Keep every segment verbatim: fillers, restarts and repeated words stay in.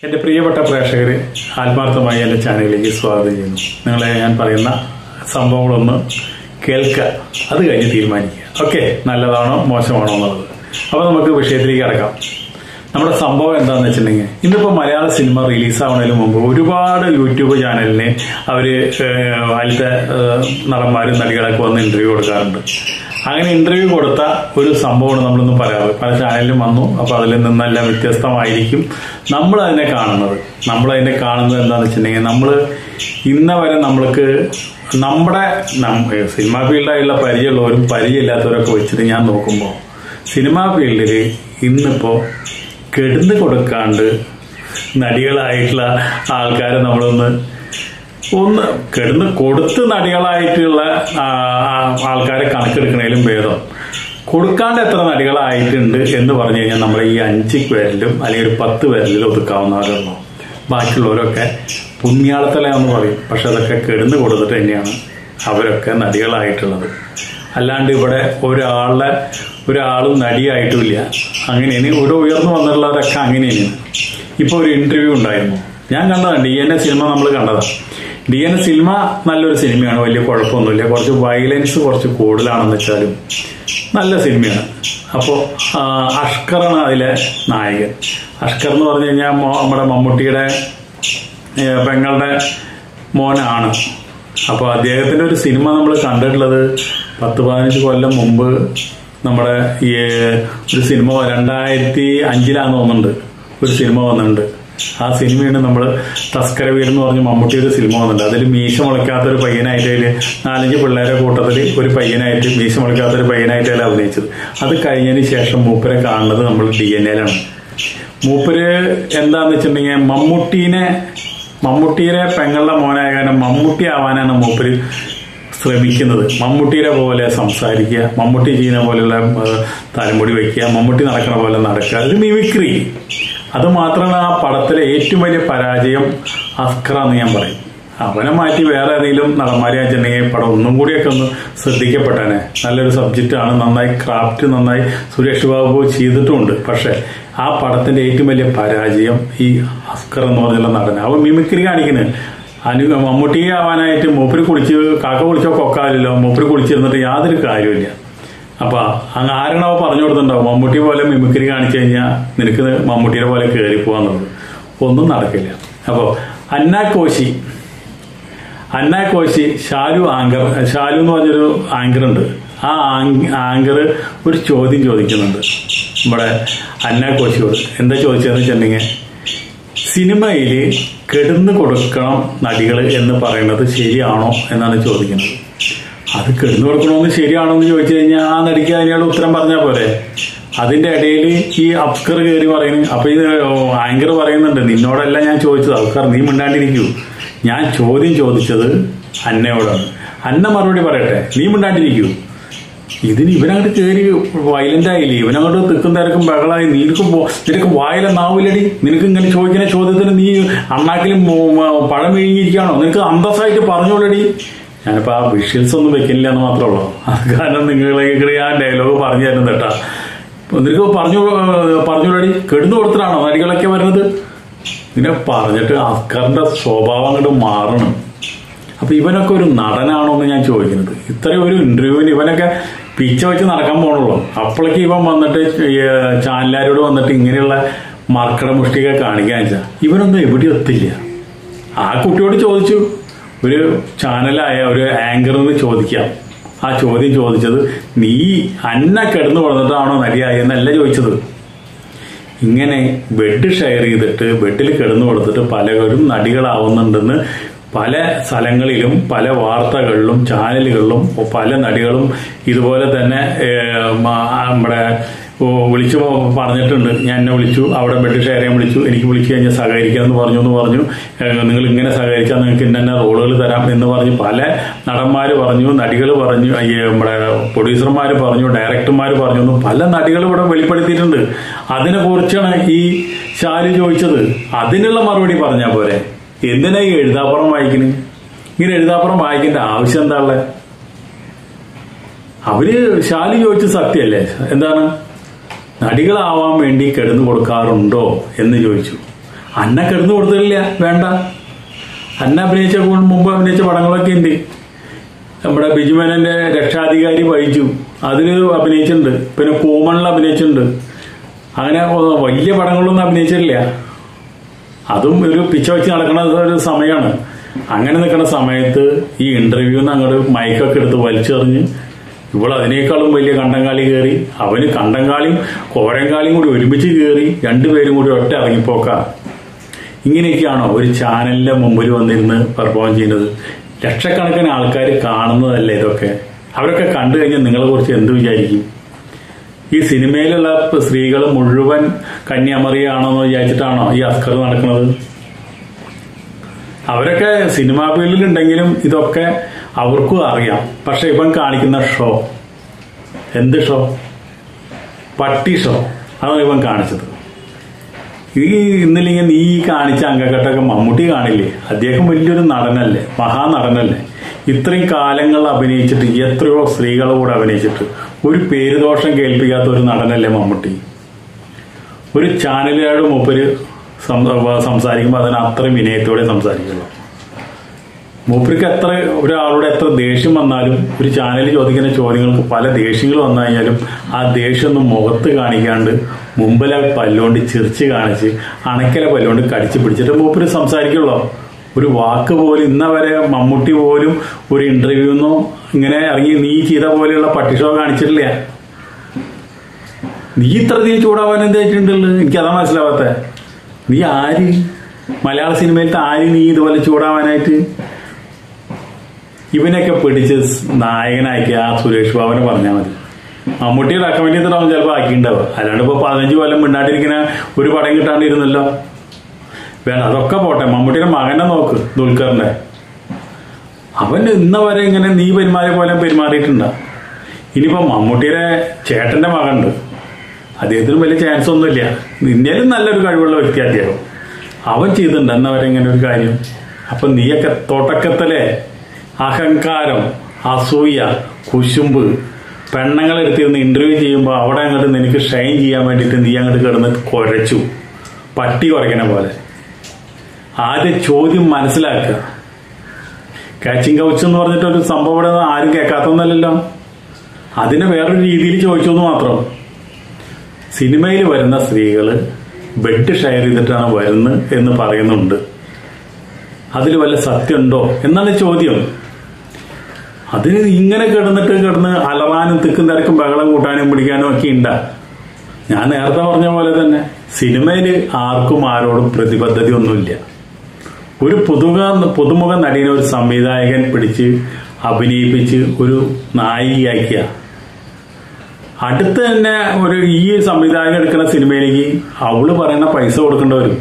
എൻ്റെ പ്രിയപ്പെട്ട പ്രേക്ഷകരെ ആത്മാർത്ഥമായി എൻ്റെ ചാനലിലേക്ക് സ്വാഗതം ചെയ്യുന്നു. നിങ്ങളെ ഞാൻ പറയുന്ന സംഭവങ്ങളൊന്ന് കേൾക്കുക, അത് കഴിഞ്ഞ് തീരുമാനിക്കുക. ഓക്കെ, നല്ലതാണോ മോശമാണോ എന്നുള്ളത്. അപ്പോൾ നമുക്ക് വിഷയത്തിലേക്ക് കിടക്കാം. നമ്മുടെ സംഭവം എന്താണെന്ന് വെച്ചിട്ടുണ്ടെങ്കിൽ, ഇന്നിപ്പോൾ മലയാള സിനിമ റിലീസാവുന്നതിന് മുമ്പ് ഒരുപാട് യൂട്യൂബ് ചാനലിന് അവർ അതിലത്തെ നടന്മാരും നടികളൊക്കെ വന്ന് ഇന്റർവ്യൂ കൊടുക്കാറുണ്ട്. അങ്ങനെ ഇന്റർവ്യൂ കൊടുത്ത ഒരു സംഭവമാണ് നമ്മളൊന്നും പറയാറ്. പല ചാനലിലും വന്നു. അപ്പോൾ അതിൽ നിന്നെല്ലാം വ്യത്യസ്തമായിരിക്കും നമ്മൾ അതിനെ കാണുന്നത്. നമ്മളതിനെ കാണുന്നത് എന്താണെന്ന് വെച്ചിട്ടുണ്ടെങ്കിൽ, നമ്മൾ ഇന്ന വരെ നമ്മൾക്ക് നമ്മുടെ സിനിമാ ഫീൽഡായുള്ള പരിചയമുള്ളവരും പരിചയമില്ലാത്തവരൊക്കെ വെച്ചിട്ട് ഞാൻ നോക്കുമ്പോൾ, സിനിമാ ഫീൽഡിൽ ഇന്നിപ്പോൾ കെടുന്ന് കൊടുക്കാണ്ട് നടികളായിട്ടുള്ള ആൾക്കാരെ നമ്മളൊന്ന് ഒന്ന് കെടുന്ന് കൊടുത്ത് നടികളായിട്ടുള്ള ആൾക്കാരെ കണക്കെടുക്കണേലും ഭേദം കൊടുക്കാണ്ട് എത്ര നടികളായിട്ടുണ്ട് എന്ന് പറഞ്ഞു കഴിഞ്ഞാൽ നമ്മളെ ഈ അഞ്ച് പേരിലും അല്ലെങ്കിൽ ഒരു പത്ത് പേരിലും ഒതുക്കാവുന്നവരുള്ളൂ. ബാക്കിയുള്ളവരൊക്കെ പുണ്യാളത്തലയാന്ന് പറയും. പക്ഷെ അതൊക്കെ കെടുന്ന് കൊടുത്തിട്ട് തന്നെയാണ് അവരൊക്കെ നടികളായിട്ടുള്ളത്. അല്ലാണ്ട് ഇവിടെ ഒരാളുടെ ഒരാളും നടിയായിട്ടുമില്ല. അങ്ങനെയാണ് ഇവിടെ ഉയർന്നു വന്നിട്ടുള്ളവരൊക്കെ അങ്ങനെയാണ്. ഇപ്പോൾ ഒരു ഇന്റർവ്യൂ ഉണ്ടായിരുന്നു, ഞാൻ കണ്ടതാണ്. ഡി എൻ എ സിനിമ നമ്മൾ കണ്ടതാണ്. ഡി എൻ എ സിനിമ നല്ലൊരു സിനിമയാണ്, വലിയ കുഴപ്പമൊന്നുമില്ല. കുറച്ച് വയലൻസ് കുറച്ച് കൂടുതലാണെന്ന് വെച്ചാലും നല്ല സിനിമയാണ്. അപ്പോൾ അഷ്കറാണ് അതിലെ നായകൻ. അഷ്കർ എന്ന് പറഞ്ഞു കഴിഞ്ഞാൽ നമ്മുടെ മമ്മൂട്ടിയുടെ പെങ്ങളുടെ മോനാണ്. അപ്പോൾ അദ്ദേഹത്തിന്റെ ഒരു സിനിമ നമ്മൾ കണ്ടിട്ടുള്ളത് പത്ത് പതിനഞ്ച് കൊല്ലം മുമ്പ് നമ്മുടെ ഈ ഒരു സിനിമ രണ്ടായിരത്തി അഞ്ചിലാന്ന് തോന്നുന്നുണ്ട് ഒരു സിനിമ വന്നിട്ടുണ്ട്. ആ സിനിമയാണ് നമ്മൾ തസ്കര വീട് എന്ന് പറഞ്ഞ് മമ്മൂട്ടി ഒരു സിനിമ വന്നിട്ടുണ്ട്. അതിൽ മീശ മുളയ്ക്കാത്തൊരു പയ്യനായിട്ട് അതിൽ നാലഞ്ച് പിള്ളേരെ കൂട്ടത്തിൽ ഒരു പയ്യനായിട്ട് മീശ മുളയ്ക്കാത്തൊരു പയ്യനായിട്ട് അതിൽ അഭിനയിച്ചത്. അത് കഴിഞ്ഞതിന് ശേഷം മൂപ്പരെ കാണുന്നത് നമ്മൾ ഡി എൻ എയിലാണ്. മൂപ്പര് എന്താന്ന് വെച്ചിട്ടുണ്ടെങ്കിൽ മമ്മൂട്ടീനെ മമ്മൂട്ടിയുടെ പെങ്ങളുടെ മോനായ കാരണം മമ്മൂട്ടി ആവാനാണ് മൂപ്പര് ശ്രമിക്കുന്നത്. മമ്മൂട്ടിയുടെ പോലെ സംസാരിക്കുക, മമ്മൂട്ടി ചെയ്യുന്ന പോലെയുള്ള തലമുടി വയ്ക്കുക, മമ്മൂട്ടി നടക്കുന്ന പോലെ നടക്കുക, ഇത് മിമിക്രി. അത് മാത്രമാണ് ആ പടത്തിലെ ഏറ്റവും വലിയ പരാജയം അസ്കറാന്ന് ഞാൻ പറയും. അവനെ മാറ്റി വേറെ ഏതെങ്കിലും നടന്മാരെ വെച്ചിട്ടുണ്ടെങ്കിൽ പടം ഒന്നും കൂടിയൊക്കെ ഒന്ന് ശ്രദ്ധിക്കപ്പെട്ടാനെ. നല്ലൊരു സബ്ജക്റ്റാണ്, നന്നായി ക്രാഫ്റ്റ് നന്നായി സുരേഷ് ബാബു ചെയ്തിട്ടുമുണ്ട്. പക്ഷെ ആ പടത്തിന്റെ ഏറ്റവും വലിയ പരാജയം ഈ അസ്കർ എന്ന് പറഞ്ഞുള്ള നടന. അവൻ മിമിക്രി കാണിക്കുന്നത്. അനു മമ്മൂട്ടി ആവാനായിട്ട് മൂപ്പര് കുളിച്ച് കാക്ക കുളിച്ചോ കൊക്കാലില്ലോ, മൂപ്പര് കുളിച്ചിരുന്നിട്ട് യാതൊരു കാര്യമില്ല. അപ്പൊ അങ്ങ് ആരണവ പറഞ്ഞു കൊടുത്തിട്ടുണ്ടാവും, മമ്മൂട്ടി പോലെ മിമിക്രി കാണിച്ചു കഴിഞ്ഞാൽ നിനക്ക് മമ്മൂട്ടിയെ പോലെ കയറി പോവാന്നുള്ളത്. ഒന്നും നടക്കില്ല. അപ്പോ അന്ന കോശി അന്ന കോശി ഷാലു ആങ്കർ ഷാലു എന്ന് പറഞ്ഞൊരു ആങ്കർ ഉണ്ട്. ആ ആങ്കർ ഒരു ചോദ്യം ചോദിക്കുന്നുണ്ട് നമ്മുടെ അന്ന കോശിയോട്. എന്താ ചോദിച്ചതെന്ന് വെച്ചിട്ടുണ്ടെങ്കിൽ, സിനിമയിൽ കെടുന്ന് കൊടുക്കണം നടികൾ എന്ന് പറയുന്നത് ശരിയാണോ എന്നാണ് ചോദിക്കുന്നത്. അത് കെടുന്ന് കൊടുക്കണമെന്ന് ശരിയാണോ എന്ന് ചോദിച്ചു കഴിഞ്ഞാൽ ആ നടിക്ക് അതിനുള്ള ഉത്തരം പറഞ്ഞാൽ പോരെ. അതിന്റെ ഇടയിൽ ഈ അസ്കർ കയറി പറയുന്നു. അപ്പൊ ഇത് ആങ്കർ പറയുന്നുണ്ട്, നിന്നോടല്ല ഞാൻ ചോദിച്ചത് അസ്കർ, നീ മിണ്ടാണ്ടിരിക്കൂ. ഞാൻ ചോദ്യം ചോദിച്ചത് അന്നയോടാണ്. അന്ന മറുപടി പറയട്ടെ, നീ മിണ്ടാണ്ടിരിക്കൂ. ഇതിന് ഇവനങ്ങോട്ട് കയറി വയലന്റ് ആയില്ലേ, ഇവനങ്ങോട്ട് തിക്കും തിരക്കും ബഹളായി. നിനക്ക് നിനക്ക് വായിലെന്നാവില്ലടി, നിനക്ക് ഇങ്ങനെ ചോദിക്കുന്ന ചോദ്യത്തിന് നീ അണ്ണാക്കിലും പഴം വിഴുങ്ങിയിരിക്കുകയാണോ, നിനക്ക് അന്തസ്സായിട്ട് പറഞ്ഞോളടി. ഞാനിപ്പോ ആ വിഷ്വൽസ് ഒന്നും വെക്കുന്നില്ല എന്ന് മാത്രമേ ഉള്ളൂ. അത് കാരണം നിങ്ങളെ ആ ഡയലോഗ് പറഞ്ഞു തരുന്നത് കേട്ടാ. നിനക്ക് പറഞ്ഞു പറഞ്ഞോളടി, കെടുന്നു കൊടുത്തിട്ടാണോ നടികളൊക്കെ വരുന്നത്. ഇങ്ങനെ പറഞ്ഞിട്ട് അസ്കറിന്റെ സ്വഭാവം അങ്ങോട്ട് മാറണം. അപ്പൊ ഇവനൊക്കെ ഒരു നടനാണോ എന്ന് ഞാൻ ചോദിക്കുന്നത്. ഇത്രയും ഒരു ഇന്റർവ്യൂവിന് ഇവനൊക്കെ പിച്ച വെച്ച് നടക്കാൻ പോണുള്ളൂ. അപ്പോഴേക്ക് ഇവൻ വന്നിട്ട് ചാനലുകാരോട് വന്നിട്ട് ഇങ്ങനെയുള്ള മർക്കട മുഷ്ടിക കാണിക്കാൻ വെച്ചാൽ ഇവനൊന്നും എവിടെ എത്തില്ല. ആ കുട്ടിയോട് ചോദിച്ചു, ഒരു ചാനലായ ഒരു ആങ്കറിന് ചോദിക്കാം. ആ ചോദ്യം ചോദിച്ചത് നീ അന്ന കിടന്നു കൊടുത്തിട്ടാണോ നടിയായി എന്നല്ല ചോദിച്ചത്. ഇങ്ങനെ ബെഡ് ഷെയർ ചെയ്തിട്ട് ബെഡിൽ കിടന്നു കൊടുത്തിട്ട് പലരും നടികളാവുന്നുണ്ടെന്ന് പല സ്ഥലങ്ങളിലും പല വാർത്തകളിലും ചാനലുകളിലും പല നടികളും ഇതുപോലെ തന്നെ നമ്മുടെ വിളിച്ചു പറഞ്ഞിട്ടുണ്ട്. ഞാൻ എന്നെ വിളിച്ചു, അവിടെ ബെഡ് ഷെയർ ചെയ്യാൻ വിളിച്ചു, എനിക്ക് വിളിച്ചു കഴിഞ്ഞാൽ സഹകരിക്കാമെന്ന് പറഞ്ഞു എന്ന് പറഞ്ഞു. നിങ്ങൾ ഇങ്ങനെ സഹകരിച്ചാൽ നിങ്ങൾക്ക് ഇന്ന റോളുകൾ തരാം എന്ന് പറഞ്ഞു പല നടന്മാർ പറഞ്ഞു, നടികൾ പറഞ്ഞു, നമ്മുടെ പ്രൊഡ്യൂസർമാർ പറഞ്ഞു, ഡയറക്ടർമാർ പറഞ്ഞു എന്ന് പല നടികൾ ഇവിടെ വെളിപ്പെടുത്തിയിട്ടുണ്ട്. അതിനെ കുറിച്ചാണ് ഈ ഷാലു ചോദിച്ചത്. അതിനുള്ള മറുപടി പറഞ്ഞാൽ പോരെ. എന്തിനാ ഈ എഴുതാപ്പുറം വായിക്കണ്? ഇങ്ങനെ എഴുതാപ്പുറം വായിക്കേണ്ട ആവശ്യം എന്താ ഉള്ളത്? അവര് ഷാലു ചോദിച്ച സത്യമല്ലേ? എന്താണ്, നടികളാവാൻ വേണ്ടി കിടന്നു കൊടുക്കാറുണ്ടോ എന്ന് ചോദിച്ചു. അന്ന കിടന്നു കൊടുത്തിട്ടില്ല, വേണ്ട. അന്ന അഭിനയിച്ച മുമ്പ് അഭിനയിച്ച പടങ്ങളൊക്കെ ഉണ്ട്. നമ്മുടെ ബിജുമേനന്റെ രക്ഷാധികാരി വഹിച്ചു, അതിൽ അഭിനയിച്ചിട്ടുണ്ട്. പിന്നെ കൂമണിൽ അഭിനയിച്ചിട്ടുണ്ട്. അങ്ങനെ വലിയ പടങ്ങളൊന്നും അഭിനയിച്ചിട്ടില്ല. അതും ഒരു പിച്ച വെച്ച് നടക്കുന്ന ഒരു സമയമാണ്. അങ്ങനെ നിൽക്കുന്ന സമയത്ത് ഈ ഇന്റർവ്യൂന്ന് അങ്ങോട്ട് മൈക്കൊക്കെ എടുത്ത് വലിച്ചെറിഞ്ഞ് ഇവൾ അതിനേക്കാളും വലിയ കണ്ടങ്കാളി കയറി, അവന് കണ്ടങ്കാളിയും കോരങ്കാളിയും കൂടി ഒരുമിച്ച് കയറി, രണ്ടുപേരും കൂടി ഒറ്റ ഇറങ്ങിപ്പോക്ക. ഇങ്ങനെയൊക്കെയാണോ ഒരു ചാനലിന്റെ മുമ്പിൽ വന്നിരുന്ന് പെർഫോം ചെയ്യുന്നത്? ലക്ഷക്കണക്കിന് ആൾക്കാർ കാണുന്നതല്ലേ ഇതൊക്കെ? അവരൊക്കെ കണ്ടു കഴിഞ്ഞാൽ നിങ്ങളെ കുറിച്ച് എന്ത് വിചാരിക്കും? ഈ സിനിമയിലുള്ള സ്ത്രീകൾ മുഴുവൻ കന്യാമറിയാണെന്ന് വിചാരിച്ചിട്ടാണോ ഈ അസ്കർ നടക്കുന്നത്? അവരൊക്കെ സിനിമാ ഫീൽഡിലുണ്ടെങ്കിലും ഇതൊക്കെ അവർക്കും അറിയാം. പക്ഷെ ഇവൻ കാണിക്കുന്ന ഷോ എന്ത് ഷോ? പട്ടി ഷോ. അതാണ് ഇവൻ കാണിച്ചത്. ഈ ഇന്നില്ലെങ്കിൽ നീ കാണിച്ച അങ്കക്കെട്ടൊക്കെ മമ്മൂട്ടി കാണില്ലേ? അദ്ദേഹം വലിയൊരു നടനല്ലേ, മഹാനടനല്ലേ? ഇത്രയും കാലങ്ങൾ അഭിനയിച്ചിട്ട് എത്രയോ സ്ത്രീകളെ കൂടെ അഭിനയിച്ചിട്ട് ഒരു പേരുദോഷം കേൾപ്പിക്കാത്ത ഒരു നടനല്ലേ മമ്മൂട്ടി? ഒരു ചാനലുകാരുടെ മൂപ്പര് സംസാരിക്കുമ്പോൾ അതിന് അത്ര വിനയത്തോടെ സംസാരിക്കുള്ളൂ. മൂപ്പർക്ക് എത്ര ഒരാളോട് എത്ര ദേഷ്യം വന്നാലും, ഒരു ചാനൽ ചോദിക്കുന്ന ചോദ്യങ്ങൾക്ക് പല ദേഷ്യങ്ങൾ വന്നു കഴിഞ്ഞാലും ആ ദേഷ്യമൊന്നും മുഖത്ത് കാണിക്കാണ്ട് മുമ്പിലെ പല്ലുകൊണ്ട് ചിരിച്ച് കാണിച്ച് അണക്കലെ പല്ലുകൊണ്ട് കടിച്ചു പിടിച്ചിട്ട് മൂപ്പര് സംസാരിക്കുള്ളൂ. ഒരു വാക്ക് പോലും ഇന്നവരെ മമ്മൂട്ടി പോലും ഒരു ഇന്റർവ്യൂന്നോ ഇങ്ങനെ ഇറങ്ങി നീ ചെയ്ത പോലെയുള്ള പട്ടിഷോ കാണിച്ചിട്ടില്ല. നീ ഇത്ര തീ ചൂടാവാൻ എന്തായിട്ടുണ്ടല്ലോ? എനിക്കതാ മനസ്സിലാവാത്ത. നീ ആര്? മലയാള സിനിമയിലത്തെ ആര് നീ ഇതുപോലെ ചൂടാവാനായിട്ട്? ഇവനൊക്കെ പിടിച്ച് നായകനാക്കി ആ സുരേഷ് ബാബുനെ പറഞ്ഞാൽ മതി. മമ്മൂട്ടിയുടെ അക്കമന്റി എത്തിട്ടാവും ചിലപ്പോൾ ആക്കിണ്ടാവുക. അല്ലാണ്ട് ഇപ്പൊ പതിനഞ്ച് കൊല്ലം മിണ്ടാണ്ടിരിക്കുന്ന ഒരു പടം കിട്ടാണ്ടിരുന്നല്ലോ. വേണ്ട, അതൊക്കെ പോട്ടെ. മമ്മൂട്ടിയുടെ മകനെ നോക്ക്, ദുൽഖറിന്റെ. അവൻ ഇന്ന വരെ ഇങ്ങനെ നീ പെരുമാറിയ പോലെ പെരുമാറിയിട്ടുണ്ട. ഇനിയിപ്പോ മമ്മൂട്ടിയുടെ ചേട്ടന്റെ മകനുണ്ട്, അദ്ദേഹത്തിന് വലിയ ചാൻസ് ഒന്നുമില്ല. ഇന്ത്യയിലും നല്ലൊരു കഴിവുള്ള വ്യക്തി അദ്ദേഹം. അവൻ ചെയ്തിട്ടുണ്ട് എന്ന വരെ ഇങ്ങനെ ഒരു കാര്യം. അപ്പൊ നീയൊക്കെ തുടക്കത്തിലെ അഹങ്കാരം, അസൂയ, കുശുമ്പ്, പെണ്ണുങ്ങളെടുത്തിരുന്ന് ഇന്റർവ്യൂ ചെയ്യുമ്പോൾ അവിടെ അങ്ങോട്ട് നിനക്ക് ഷൈൻ ചെയ്യാൻ വേണ്ടിയിട്ട് നീ അങ്ങോട്ട് കിടന്ന് കുരച്ചു, പട്ടി കുറയ്ക്കണ പോലെ. ആദ്യം ചോദ്യം മനസ്സിലാക്കുക. കാച്ചിങ് കൗച്ച് എന്ന് പറഞ്ഞിട്ടൊരു സംഭവം ഇവിടെ ആരും കേൾക്കാത്തൊന്നല്ലല്ലോ. അതിനെ വേറൊരു രീതിയിൽ ചോദിച്ചെന്ന് മാത്രം. സിനിമയിൽ വരുന്ന സ്ത്രീകള് ബെഡ് ഷെയർ ചെയ്തിട്ടാണ് വരുന്നത് എന്ന് പറയുന്നുണ്ട്. അതിൽ വല്ല സത്യമുണ്ടോ എന്നാണ് ചോദ്യം. അതിന് ഇങ്ങനെ കിടന്നിട്ട് കിടന്ന് അലവാനും തിക്കും തിരക്കും ബഹളം കൂട്ടാനും പിടിക്കാനും ഒക്കെ ഉണ്ടാ. ഞാൻ നേരത്തെ പറഞ്ഞ പോലെ തന്നെ സിനിമയിൽ ആർക്കും ആരോടും പ്രതിബദ്ധത ഒന്നുമില്ല. ഒരു പുതുമുഖ പുതുമുഖ നടിയെ ഒരു സംവിധായകൻ പിടിച്ച് അഭിനയിപ്പിച്ച് ഒരു നായികയാക്കിയ അടുത്ത് തന്നെ ഒരു ഈ സംവിധായകൻ എടുക്കുന്ന സിനിമയിലേക്ക് അവള് പറയുന്ന പൈസ കൊടുക്കേണ്ടി വരും.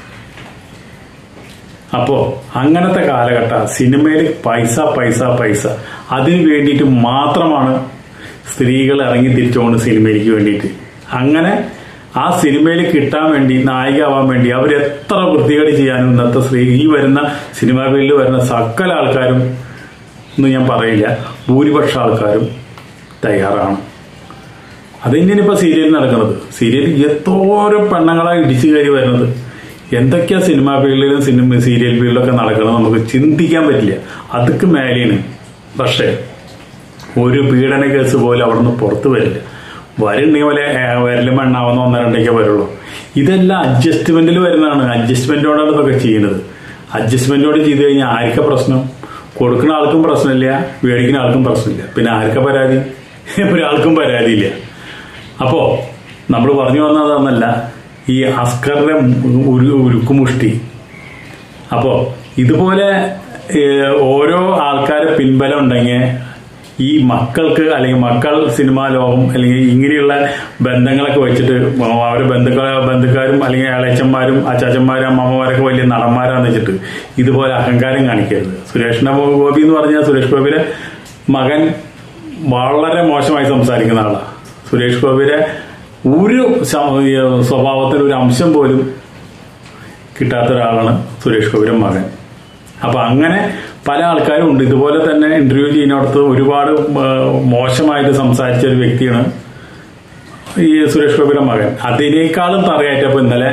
അപ്പോ അങ്ങനത്തെ കാലഘട്ട സിനിമയിൽ പൈസ പൈസ പൈസ അതിന് വേണ്ടിയിട്ട് മാത്രമാണ് സ്ത്രീകൾ ഇറങ്ങി തിരിച്ചുകൊണ്ട് സിനിമയിലേക്ക് വേണ്ടിയിട്ട്. അങ്ങനെ ആ സിനിമയിൽ കിട്ടാൻ വേണ്ടി, നായികയാവാൻ വേണ്ടി അവരെത്ര വൃത്തികേട് ചെയ്യാനും ഇന്നത്തെ സ്ത്രീ ഈ വരുന്ന സിനിമാ ഫീൽഡിൽ വരുന്ന സകല ആൾക്കാരും എന്ന് ഞാൻ പറയില്ല, ഭൂരിപക്ഷ ആൾക്കാരും തയ്യാറാണ്. അത് തന്നെയാണ് ഇപ്പൊ സീരിയൽ നടക്കുന്നത്. സീരിയൽ എത്തോരോ പെണ്ണുങ്ങളായി ഇടിച്ചു കയറി വരുന്നത്. എന്തൊക്കെയാ സിനിമാ ഫീൽഡിലും സിനിമ സീരിയൽ ഫീൽഡിലൊക്കെ നടക്കുന്നത് നമുക്ക് ചിന്തിക്കാൻ പറ്റില്ല. അതൊക്കെ മേലെയാണ്. പക്ഷെ ഒരു പീഡന കേസ് പോലും അവിടെ നിന്ന് പുറത്തു വരില്ല. വരുണ്ടെങ്കിൽ പോലെ വരലും എണ്ണാവുന്ന ഒന്നോ രണ്ടൊക്കെ വരുള്ളൂ. ഇതെല്ലാം അഡ്ജസ്റ്റ്മെന്റിൽ വരുന്നതാണ്. അഡ്ജസ്റ്റ്മെന്റോടാണ് ഇതൊക്കെ ചെയ്യുന്നത്. അഡ്ജസ്റ്റ്മെന്റോട് ചെയ്ത് കഴിഞ്ഞാൽ ആർക്കാ പ്രശ്നം? കൊടുക്കുന്ന ആൾക്കും പ്രശ്നമില്ല, മേടിക്കുന്ന ആൾക്കും പ്രശ്നമില്ല. പിന്നെ ആർക്കാ പരാതി? ഒരാൾക്കും പരാതിയില്ല. അപ്പോ നമ്മൾ പറഞ്ഞു വന്നതെന്നല്ല ഈ അസ്കറിന്റെ ഒരു ഉരുക്കുമുഷ്ടി. അപ്പോ ഇതുപോലെ ഓരോ ആൾക്കാരെ പിൻബലം ഉണ്ടെങ്കിൽ ഈ മക്കൾക്ക് അല്ലെങ്കിൽ മക്കൾ സിനിമാ ലോകം അല്ലെങ്കിൽ ഇങ്ങനെയുള്ള ബന്ധങ്ങളൊക്കെ വെച്ചിട്ട് അവരുടെ ബന്ധുക്ക ബന്ധുക്കാരും അല്ലെങ്കിൽ ഇളയച്ചന്മാരും അച്ചാച്ചന്മാരും അമ്മമാരൊക്കെ വലിയ നടന്മാരാന്ന് വെച്ചിട്ട് ഇതുപോലെ അഹങ്കാരം കാണിക്കരുത്. സുരേഷ് ഗോപി എന്ന് പറഞ്ഞാൽ സുരേഷ് ഗോപിയുടെ മകൻ വളരെ മോശമായി സംസാരിക്കുന്ന ആളാണ്. സുരേഷ് ഗോപിയുടെ ഒരു സ്വഭാവത്തിൽ ഒരു അംശം പോലും കിട്ടാത്ത ഒരാളാണ് സുരേഷ് ഗോപിയുടെ മകൻ. അപ്പൊ അങ്ങനെ പല ആൾക്കാരും ഉണ്ട്. ഇതുപോലെ തന്നെ ഇന്റർവ്യൂ ചെയ്യുന്നിടത്ത് ഒരുപാട് മോശമായിട്ട് സംസാരിച്ച ഒരു വ്യക്തിയാണ് ഈ സുരേഷ് ഗോപിയുടെ മകൻ. അതിനേക്കാളും തറയായിട്ടപ്പോ ഇന്നലെ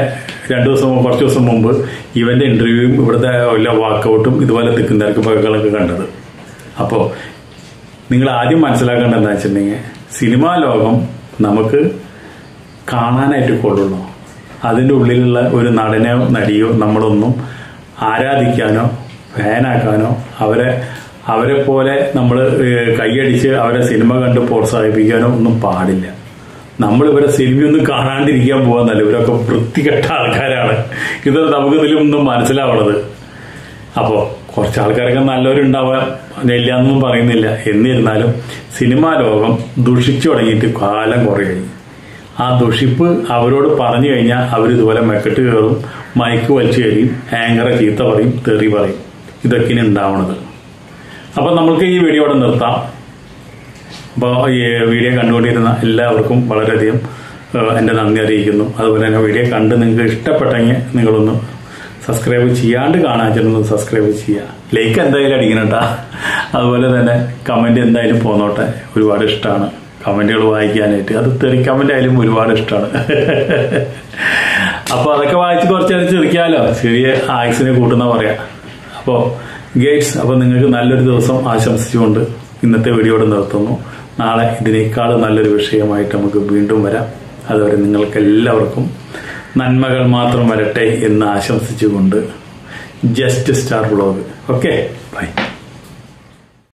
രണ്ടു ദിവസം കുറച്ച് ദിവസം മുമ്പ് ഇവന്റെ ഇന്റർവ്യൂവും ഇവിടുത്തെ എല്ലാ വാക്കൗട്ടും ഇതുപോലെ തിക്കുന്നിരക്ക് പകകളൊക്കെ കണ്ടത്. അപ്പോൾ നിങ്ങൾ ആദ്യം മനസ്സിലാക്കേണ്ടത് എന്താ വെച്ചിട്ടുണ്ടെങ്കിൽ സിനിമാ ലോകം നമുക്ക് കാണാനായിട്ട് കൊള്ളുള്ളൂ. അതിൻ്റെ ഉള്ളിലുള്ള ഒരു നടനോ നടിയോ നമ്മളൊന്നും ആരാധിക്കാനോ ഫാനാക്കാനോ അവരെ അവരെ പോലെ നമ്മൾ കൈയടിച്ച് അവരെ സിനിമ കണ്ട് പ്രോത്സാഹിപ്പിക്കാനോ ഒന്നും പാടില്ല. നമ്മൾ ഇവരെ സിനിമയൊന്നും കാണാണ്ടിരിക്കാൻ പോകാന്നല്ല, ഇവരൊക്കെ വൃത്തികെട്ട ആൾക്കാരാണ്. ഇത് നമുക്ക് ഇതിലൊന്നും മനസ്സിലാവണത്. അപ്പോൾ കുറച്ച് ആൾക്കാരൊക്കെ നല്ലവരുണ്ടാവാൻ ഇല്ലാന്നൊന്നും പറയുന്നില്ല. എന്നിരുന്നാലും സിനിമാ ലോകം ദുഷിച്ചു തുടങ്ങിയിട്ട് കാലം കുറേ കഴിഞ്ഞു. ആ ദുഷിപ്പ് അവരോട് പറഞ്ഞു കഴിഞ്ഞാൽ അവരിതുപോലെ മെക്കെട്ട് കയറും, മൈക്ക് വലിച്ചു കഴിയും, ആങ്കറെ ചീത്ത പറയും, തെറി പറയും. ഇതൊക്കെയാണ് ഉണ്ടാവണത്. അപ്പം നമ്മൾക്ക് ഈ വീഡിയോ ഇവിടെ നിർത്താം. അപ്പോൾ ഈ വീഡിയോ കണ്ടുകൊണ്ടിരുന്ന എല്ലാവർക്കും വളരെയധികം എൻ്റെ നന്ദി അറിയിക്കുന്നു. അതുപോലെ തന്നെ വീഡിയോ കണ്ട് നിങ്ങൾക്ക് ഇഷ്ടപ്പെട്ടെങ്കിൽ നിങ്ങളൊന്ന് സബ്സ്ക്രൈബ് ചെയ്യാണ്ട് കാണാൻ വെച്ചിട്ടൊന്ന് സബ്സ്ക്രൈബ് ചെയ്യുക. ലൈക്ക് എന്തായാലും അടിക്കണം കേട്ടോ. അതുപോലെ തന്നെ കമൻറ്റ് എന്തായാലും പോന്നോട്ടെ. ഒരുപാട് ഇഷ്ടമാണ് കമൻറ്റുകൾ വായിക്കാനായിട്ട്. അത് തെറി കമൻ്റ് ആയാലും ഒരുപാട് ഇഷ്ടമാണ്. അപ്പോൾ അതൊക്കെ വായിച്ച് കുറച്ച് നേരം ചിരിക്കാമല്ലോ, ചെറിയ ആയുസിനെ കൂട്ടുന്ന പറയാം. അപ്പോൾ ഗൈഡ്സ്, അപ്പോൾ നിങ്ങൾക്ക് നല്ലൊരു ദിവസം ആശംസിച്ചുകൊണ്ട് ഇന്നത്തെ വീഡിയോയോട് നിർത്തുന്നു. നാളെ ഇതിനേക്കാൾ നല്ലൊരു വിഷയമായിട്ട് നമുക്ക് വീണ്ടും വരാം. അതുവരെ നിങ്ങൾക്ക് എല്ലാവർക്കും നന്മകൾ മാത്രം വരട്ടെ എന്ന് ആശംസിച്ചുകൊണ്ട് just star vlog. Okay, by.